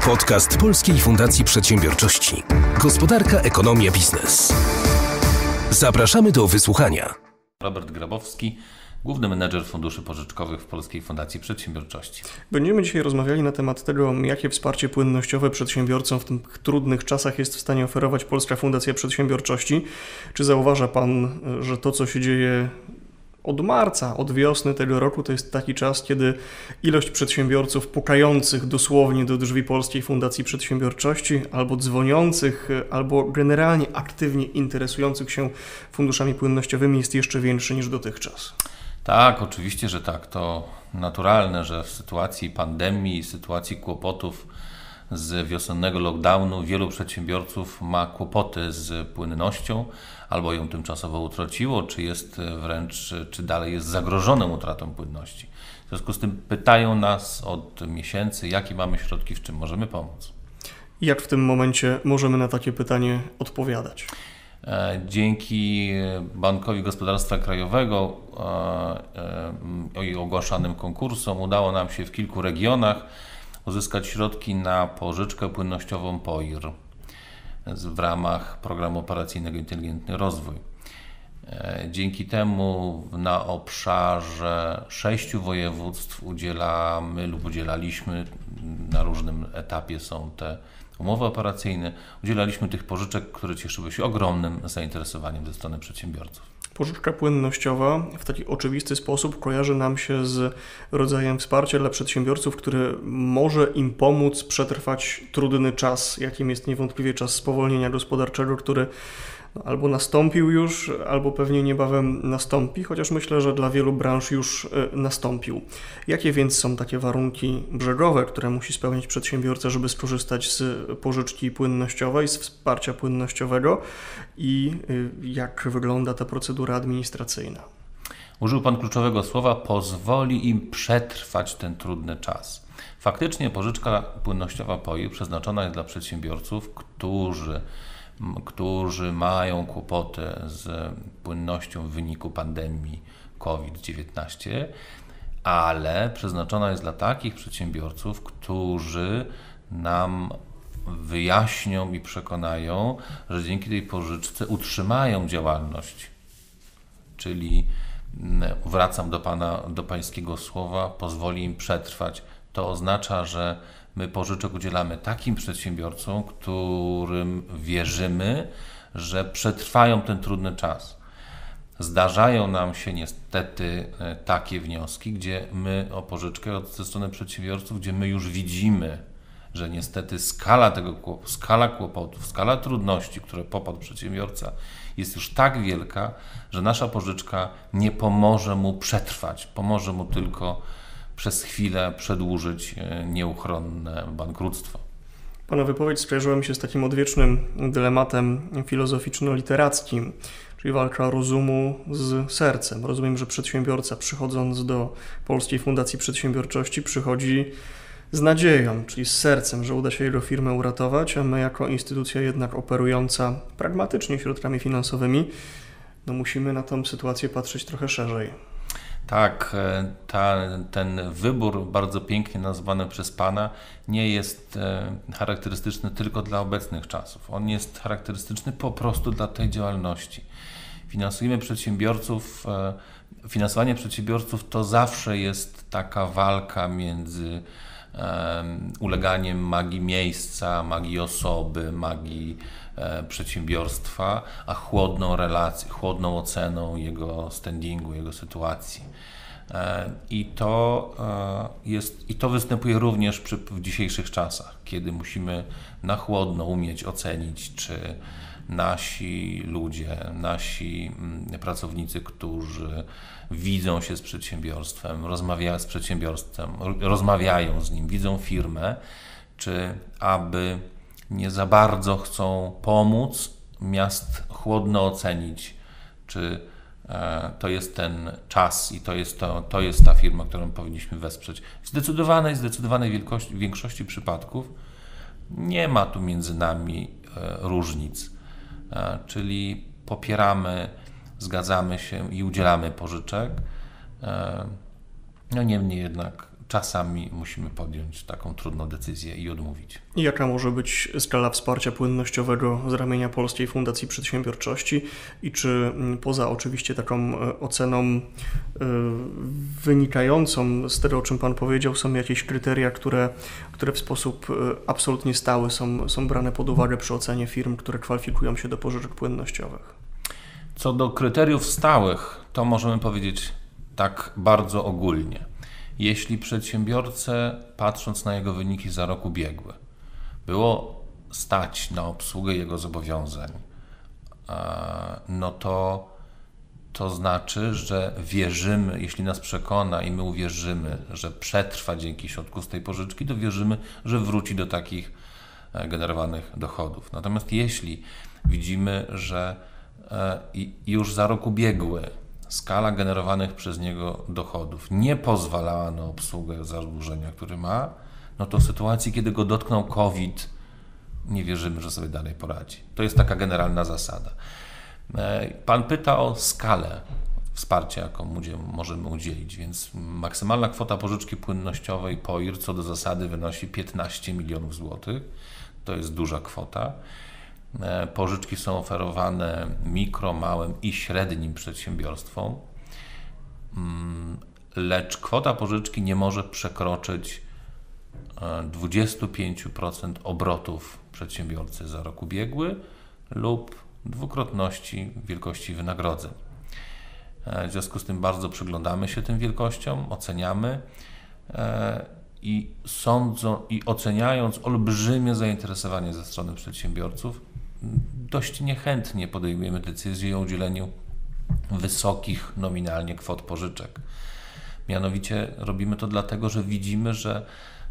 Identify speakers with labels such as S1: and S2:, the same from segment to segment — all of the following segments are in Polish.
S1: Podcast Polskiej Fundacji Przedsiębiorczości. Gospodarka, ekonomia, biznes. Zapraszamy do wysłuchania.
S2: Robert Grabowski, główny menedżer funduszy pożyczkowych w Polskiej Fundacji Przedsiębiorczości.
S3: Będziemy dzisiaj rozmawiali na temat tego, jakie wsparcie płynnościowe przedsiębiorcom w tych trudnych czasach jest w stanie oferować Polska Fundacja Przedsiębiorczości. Czy zauważa Pan, że to, co się dzieje od marca, od wiosny tego roku, to jest taki czas, kiedy ilość przedsiębiorców pukających dosłownie do drzwi Polskiej Fundacji Przedsiębiorczości, albo dzwoniących, albo generalnie aktywnie interesujących się funduszami płynnościowymi jest jeszcze większy niż dotychczas?
S2: Tak, oczywiście, że tak. To naturalne, że w sytuacji pandemii, sytuacji kłopotów z wiosennego lockdownu wielu przedsiębiorców ma kłopoty z płynnością, albo ją tymczasowo utraciło, czy jest wręcz, czy dalej jest zagrożoną utratą płynności. W związku z tym pytają nas od miesięcy, jakie mamy środki, w czym możemy pomóc.
S3: Jak w tym momencie możemy na takie pytanie odpowiadać?
S2: Dzięki Bankowi Gospodarstwa Krajowego i ogłaszanym konkursom udało nam się w kilku regionach uzyskać środki na pożyczkę płynnościową POIR w ramach Programu Operacyjnego Inteligentny Rozwój. Dzięki temu na obszarze 6 województw udzielamy lub udzielaliśmy, na różnym etapie są te umowy operacyjne, udzielaliśmy tych pożyczek, które cieszyły się ogromnym zainteresowaniem ze strony przedsiębiorców.
S3: Pożyczka płynnościowa w taki oczywisty sposób kojarzy nam się z rodzajem wsparcia dla przedsiębiorców, który może im pomóc przetrwać trudny czas, jakim jest niewątpliwie czas spowolnienia gospodarczego, który albo nastąpił już, albo pewnie niebawem nastąpi, chociaż myślę, że dla wielu branż już nastąpił. Jakie więc są takie warunki brzegowe, które musi spełnić przedsiębiorca, żeby skorzystać z pożyczki płynnościowej, z wsparcia płynnościowego i jak wygląda ta procedura administracyjna?
S2: Użył Pan kluczowego słowa, pozwoli im przetrwać ten trudny czas. Faktycznie pożyczka płynnościowa POIR przeznaczona jest dla przedsiębiorców, którzy mają kłopoty z płynnością w wyniku pandemii COVID-19, ale przeznaczona jest dla takich przedsiębiorców, którzy nam wyjaśnią i przekonają, że dzięki tej pożyczce utrzymają działalność. Czyli wracam do Pańskiego słowa, pozwoli im przetrwać. To oznacza, że my pożyczek udzielamy takim przedsiębiorcom, którym wierzymy, że przetrwają ten trudny czas. Zdarzają nam się niestety takie wnioski, gdzie my o pożyczkę ze strony przedsiębiorców, gdzie my już widzimy, że niestety skala kłopotów, skala trudności, które popadł przedsiębiorca, jest już tak wielka, że nasza pożyczka nie pomoże mu przetrwać, pomoże mu tylko przez chwilę przedłużyć nieuchronne bankructwo.
S3: Pana wypowiedź skojarzyła mi się z takim odwiecznym dylematem filozoficzno-literackim, czyli walka rozumu z sercem. Rozumiem, że przedsiębiorca, przychodząc do Polskiej Fundacji Przedsiębiorczości, przychodzi z nadzieją, czyli z sercem, że uda się jego firmę uratować, a my jako instytucja jednak operująca pragmatycznie środkami finansowymi, musimy na tę sytuację patrzeć trochę szerzej.
S2: Tak, ten wybór bardzo pięknie nazwany przez Pana nie jest charakterystyczny tylko dla obecnych czasów. On jest charakterystyczny po prostu dla tej działalności. Finansowanie przedsiębiorców to zawsze jest taka walka między uleganiem magii miejsca, magii osoby, magii przedsiębiorstwa, a chłodną oceną jego standingu, jego sytuacji. I to występuje również w dzisiejszych czasach, kiedy musimy na chłodno umieć ocenić, czy nasi ludzie, nasi pracownicy, którzy widzą się z przedsiębiorstwem, rozmawiają z nim, widzą firmę, czy aby nie za bardzo chcą pomóc, miast chłodno ocenić, czy to jest ten czas i to jest ta firma, którą powinniśmy wesprzeć. W zdecydowanej większości przypadków nie ma tu między nami różnic, czyli popieramy, zgadzamy się i udzielamy pożyczek. No niemniej jednak czasami musimy podjąć taką trudną decyzję i odmówić.
S3: I jaka może być skala wsparcia płynnościowego z ramienia Polskiej Fundacji Przedsiębiorczości i czy poza oczywiście taką oceną wynikającą z tego, o czym Pan powiedział, są jakieś kryteria, które w sposób absolutnie stały są brane pod uwagę przy ocenie firm, które kwalifikują się do pożyczek płynnościowych?
S2: Co do kryteriów stałych, to możemy powiedzieć tak bardzo ogólnie. Jeśli przedsiębiorcę, patrząc na jego wyniki za rok ubiegły, było stać na obsługę jego zobowiązań, no to znaczy, że wierzymy, jeśli nas przekona i my uwierzymy, że przetrwa dzięki środków z tej pożyczki, to wierzymy, że wróci do takich generowanych dochodów. Natomiast jeśli widzimy, że już za rok ubiegły skala generowanych przez niego dochodów nie pozwalała na obsługę zadłużenia, który ma, no to w sytuacji, kiedy go dotknął COVID, nie wierzymy, że sobie dalej poradzi. To jest taka generalna zasada. Pan pyta o skalę wsparcia, jaką możemy udzielić, więc maksymalna kwota pożyczki płynnościowej POIR co do zasady wynosi 15 milionów złotych. To jest duża kwota. Pożyczki są oferowane mikro, małym i średnim przedsiębiorstwom, lecz kwota pożyczki nie może przekroczyć 25% obrotów przedsiębiorcy za rok ubiegły lub dwukrotności wielkości wynagrodzeń. W związku z tym bardzo przyglądamy się tym wielkościom, oceniamy i oceniając olbrzymie zainteresowanie ze strony przedsiębiorców, dość niechętnie podejmujemy decyzję o udzieleniu wysokich nominalnie kwot pożyczek. Mianowicie robimy to dlatego, że widzimy, że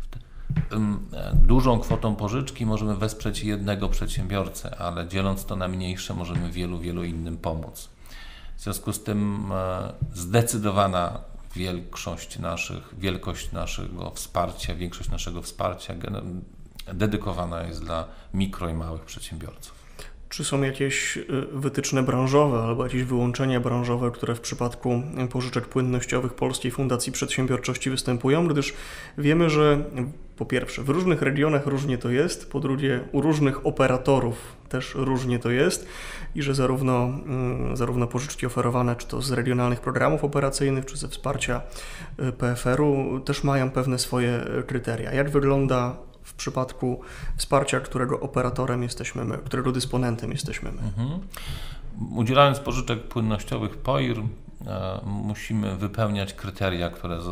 S2: dużą kwotą pożyczki możemy wesprzeć jednego przedsiębiorcę, ale dzieląc to na mniejsze możemy wielu innym pomóc. W związku z tym zdecydowana wielkość naszego wsparcia, większość naszego wsparcia dedykowana jest dla mikro i małych przedsiębiorców.
S3: Czy są jakieś wytyczne branżowe albo jakieś wyłączenia branżowe, które w przypadku pożyczek płynnościowych Polskiej Fundacji Przedsiębiorczości występują? Gdyż wiemy, że po pierwsze w różnych regionach różnie to jest, po drugie u różnych operatorów też różnie to jest i że zarówno pożyczki oferowane czy to z regionalnych programów operacyjnych, czy ze wsparcia PFR-u też mają pewne swoje kryteria. Jak wygląda w przypadku wsparcia, którego operatorem jesteśmy my, którego dysponentem jesteśmy my?
S2: Udzielając pożyczek płynnościowych POIR musimy wypełniać kryteria,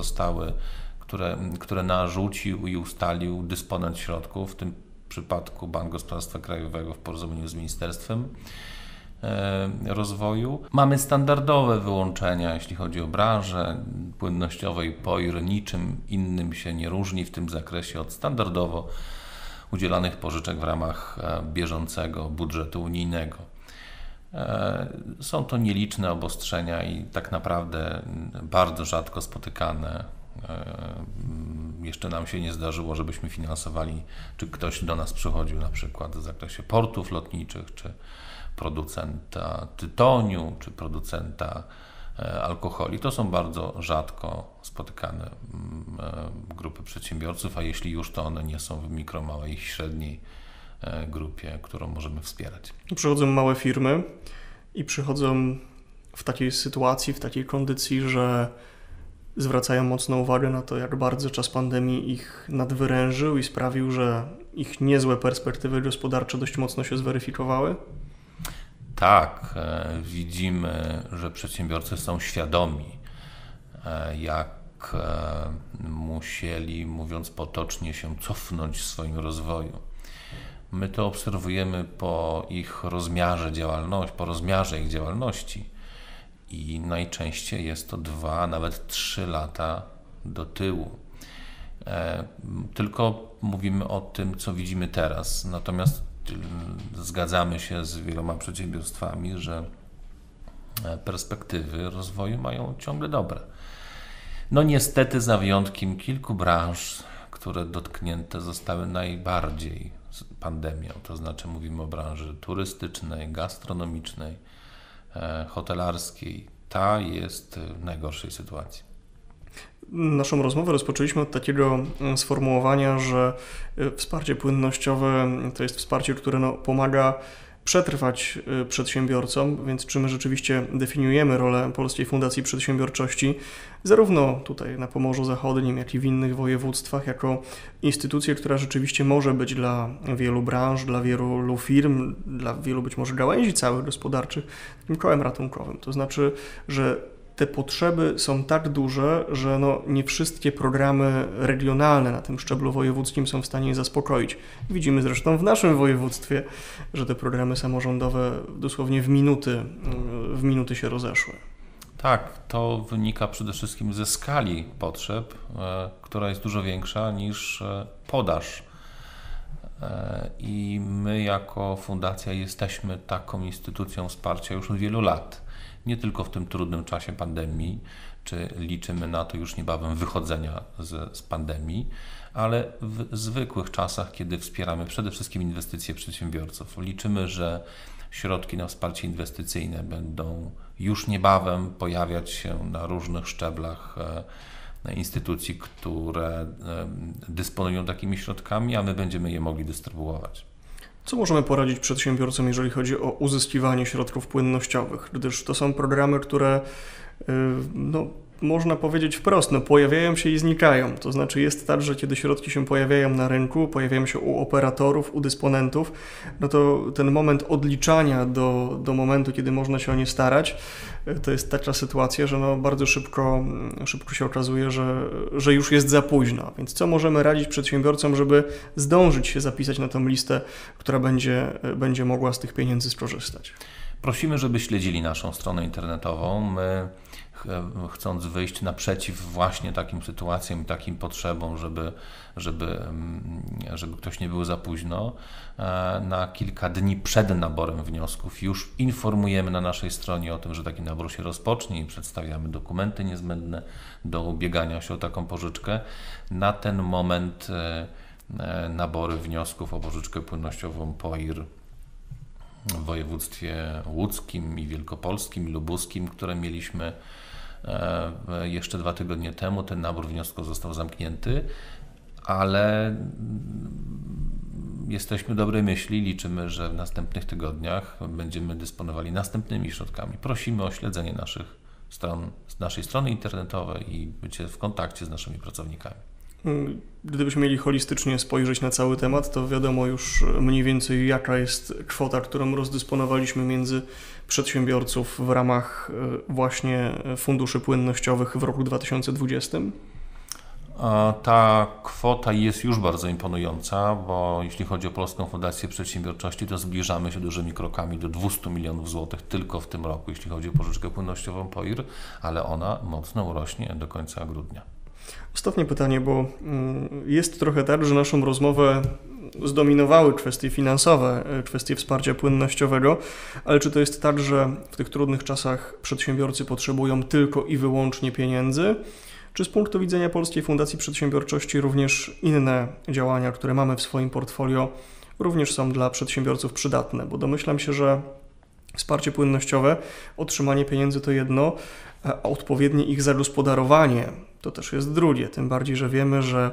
S2: które narzucił i ustalił dysponent środków, w tym przypadku Bank Gospodarstwa Krajowego w porozumieniu z Ministerstwem Rozwoju. Mamy standardowe wyłączenia, jeśli chodzi o branżę płynnościowej. POIR niczym innym się nie różni w tym zakresie od standardowo udzielanych pożyczek w ramach bieżącego budżetu unijnego. Są to nieliczne obostrzenia i tak naprawdę bardzo rzadko spotykane. Jeszcze nam się nie zdarzyło, żebyśmy finansowali, czy ktoś do nas przychodził na przykład w zakresie portów lotniczych, czy producenta tytoniu, czy producenta alkoholi. To są bardzo rzadko spotykane grupy przedsiębiorców, a jeśli już, to one nie są w mikro, małej i średniej grupie, którą możemy wspierać.
S3: Przychodzą małe firmy i przychodzą w takiej sytuacji, w takiej kondycji, że zwracają mocną uwagę na to, jak bardzo czas pandemii ich nadwyrężył i sprawił, że ich niezłe perspektywy gospodarcze dość mocno się zweryfikowały?
S2: Tak, widzimy, że przedsiębiorcy są świadomi, jak musieli, mówiąc potocznie, się cofnąć w swoim rozwoju. My to obserwujemy po rozmiarze ich działalności i najczęściej jest to 2, nawet 3 lata do tyłu. Tylko mówimy o tym, co widzimy teraz, natomiast zgadzamy się z wieloma przedsiębiorstwami, że perspektywy rozwoju mają ciągle dobre. No niestety za wyjątkiem kilku branż, które dotknięte zostały najbardziej pandemią, to znaczy mówimy o branży turystycznej, gastronomicznej, hotelarskiej. Ta jest w najgorszej sytuacji.
S3: Naszą rozmowę rozpoczęliśmy od takiego sformułowania, że wsparcie płynnościowe to jest wsparcie, które pomaga przetrwać przedsiębiorcom, więc czy my rzeczywiście definiujemy rolę Polskiej Fundacji Przedsiębiorczości, zarówno tutaj na Pomorzu Zachodnim, jak i w innych województwach, jako instytucję, która rzeczywiście może być dla wielu branż, dla wielu firm, dla wielu być może gałęzi całych gospodarczych takim kołem ratunkowym. To znaczy, że te potrzeby są tak duże, że nie wszystkie programy regionalne na tym szczeblu wojewódzkim są w stanie je zaspokoić. Widzimy zresztą w naszym województwie, że te programy samorządowe dosłownie w minuty się rozeszły.
S2: Tak, to wynika przede wszystkim ze skali potrzeb, która jest dużo większa niż podaż. I my jako fundacja jesteśmy taką instytucją wsparcia już od wielu lat. Nie tylko w tym trudnym czasie pandemii, czy liczymy na to już niebawem wychodzenia z pandemii, ale w zwykłych czasach, kiedy wspieramy przede wszystkim inwestycje przedsiębiorców. Liczymy, że środki na wsparcie inwestycyjne będą już niebawem pojawiać się na różnych szczeblach instytucji, które dysponują takimi środkami, a my będziemy je mogli dystrybuować.
S3: Co możemy poradzić przedsiębiorcom, jeżeli chodzi o uzyskiwanie środków płynnościowych? Gdyż to są programy, które można powiedzieć wprost, pojawiają się i znikają. To znaczy jest tak, że kiedy środki się pojawiają na rynku, pojawiają się u operatorów, u dysponentów, to ten moment odliczania do momentu, kiedy można się o nie starać, to jest taka sytuacja, że bardzo szybko się okazuje, że już jest za późno. Więc co możemy radzić przedsiębiorcom, żeby zdążyć się zapisać na tą listę, która będzie mogła z tych pieniędzy skorzystać?
S2: Prosimy, żeby śledzili naszą stronę internetową. My, chcąc wyjść naprzeciw właśnie takim sytuacjom i takim potrzebom, żeby ktoś nie był za późno, na kilka dni przed naborem wniosków już informujemy na naszej stronie o tym, że taki nabór się rozpocznie i przedstawiamy dokumenty niezbędne do ubiegania się o taką pożyczkę. Na ten moment nabory wniosków o pożyczkę płynnościową POIR w województwie łódzkim i wielkopolskim, i lubuskim, które mieliśmy jeszcze 2 tygodnie temu. Ten nabór wniosków został zamknięty, ale jesteśmy dobrej myśli, liczymy, że w następnych tygodniach będziemy dysponowali następnymi środkami. Prosimy o śledzenie naszej strony internetowej i bycie w kontakcie z naszymi pracownikami.
S3: Gdybyśmy mieli holistycznie spojrzeć na cały temat, to wiadomo już mniej więcej jaka jest kwota, którą rozdysponowaliśmy między przedsiębiorców w ramach właśnie funduszy płynnościowych w roku 2020.
S2: Ta kwota jest już bardzo imponująca, bo jeśli chodzi o Polską Fundację Przedsiębiorczości, to zbliżamy się dużymi krokami do 200 milionów złotych tylko w tym roku, jeśli chodzi o pożyczkę płynnościową POIR, ale ona mocno urośnie do końca grudnia.
S3: Ostatnie pytanie, bo jest trochę tak, że naszą rozmowę zdominowały kwestie finansowe, kwestie wsparcia płynnościowego, ale czy to jest tak, że w tych trudnych czasach przedsiębiorcy potrzebują tylko i wyłącznie pieniędzy, czy z punktu widzenia Polskiej Fundacji Przedsiębiorczości również inne działania, które mamy w swoim portfolio, również są dla przedsiębiorców przydatne? Bo domyślam się, że wsparcie płynnościowe, otrzymanie pieniędzy to jedno, a odpowiednie ich zagospodarowanie to też jest drugie. Tym bardziej, że wiemy, że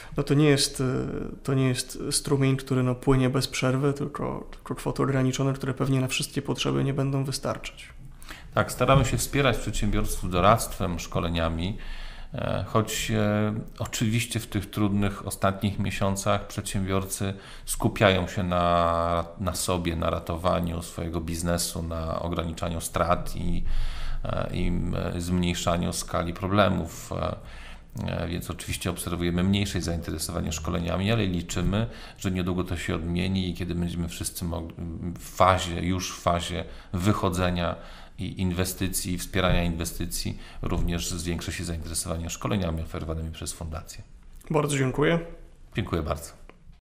S3: to nie jest strumień, który płynie bez przerwy, tylko kwoty ograniczone, które pewnie na wszystkie potrzeby nie będą wystarczać.
S2: Tak, staramy się wspierać przedsiębiorców doradztwem, szkoleniami, choć oczywiście w tych trudnych ostatnich miesiącach przedsiębiorcy skupiają się na sobie, na ratowaniu swojego biznesu, na ograniczaniu strat i zmniejszaniu skali problemów. Więc oczywiście obserwujemy mniejsze zainteresowanie szkoleniami, ale liczymy, że niedługo to się odmieni i kiedy będziemy wszyscy mogli w fazie wychodzenia i inwestycji, wspierania inwestycji, również zwiększy się zainteresowanie szkoleniami oferowanymi przez fundację.
S3: Bardzo dziękuję.
S2: Dziękuję bardzo.